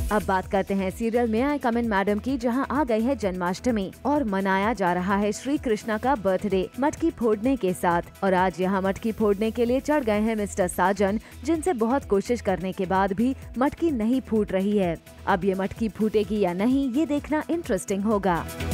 अब बात करते हैं सीरियल में आई कम इन मैडम की, जहां आ गई है जन्माष्टमी और मनाया जा रहा है श्री कृष्णा का बर्थडे मटकी फोड़ने के साथ। और आज यहां मटकी फोड़ने के लिए चढ़ गए हैं मिस्टर साजन, जिनसे बहुत कोशिश करने के बाद भी मटकी नहीं फूट रही है। अब ये मटकी फूटेगी या नहीं, ये देखना इंटरेस्टिंग होगा।